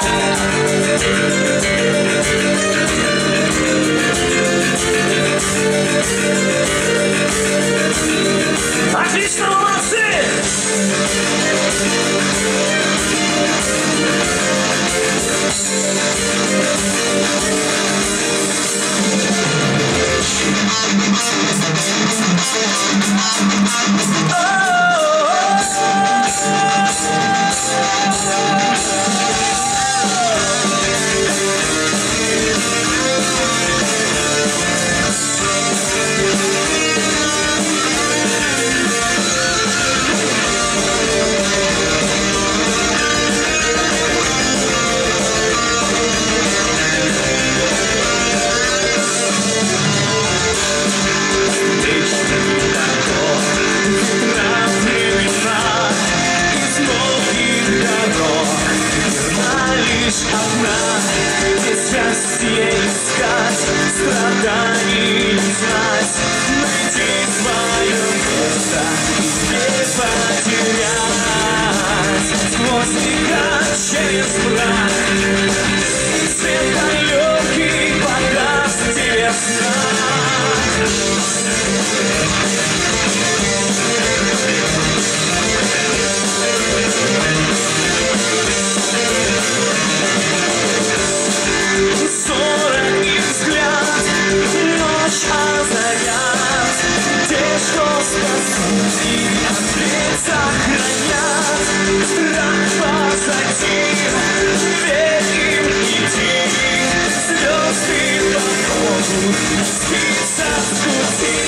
Отлично, молодцы! Счастье искать, страданий не знать, найти свое место и потерять. Сквозь века через мрак свет далекий подаст тебе знак. Ссора и взгляд, ночь озарят, те, что спасут и ответ сохранят. Страх позади, верь им, иди, звезды помогут спиться с пути.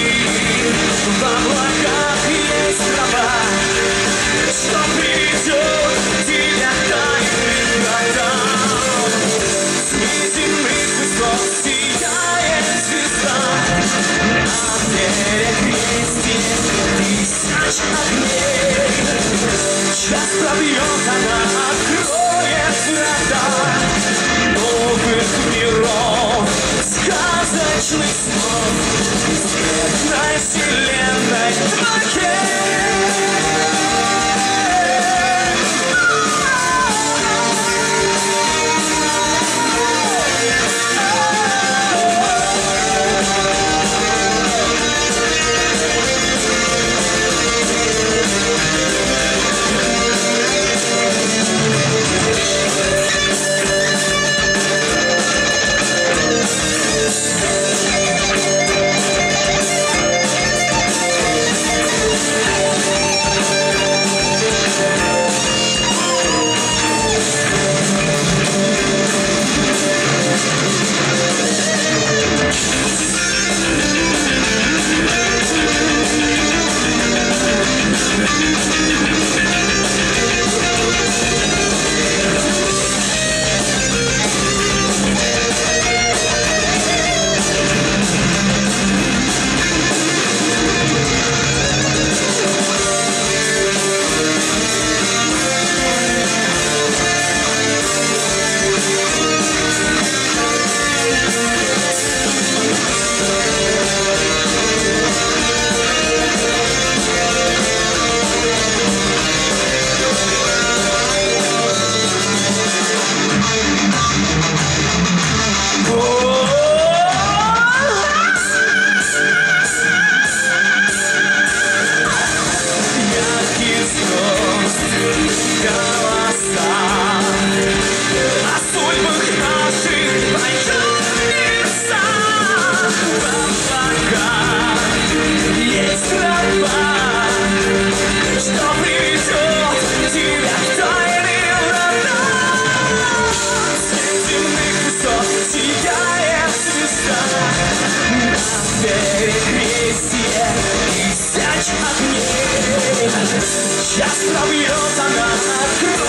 В облаках есть трава, что приведет тебя к тайным вратам. Неземных высот сияет звезда, на перекрестье тысяч огней. Час пробьет, она откроет врата новых миров, сказочных снов, бессмертной вселенной твоей. Сейчас пробьет она.